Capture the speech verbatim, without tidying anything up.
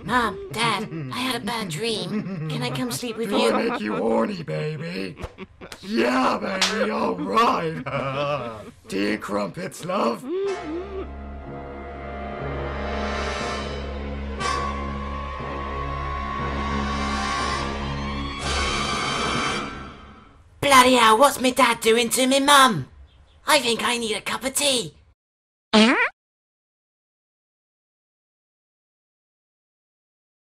Mom, Dad, I had a bad dream. Can I come sleep with Do you? I make you horny, baby? Yeah, baby, alright. Tea and crumpets, love. Bloody hell, what's me dad doing to me mum? I think I need a cup of tea.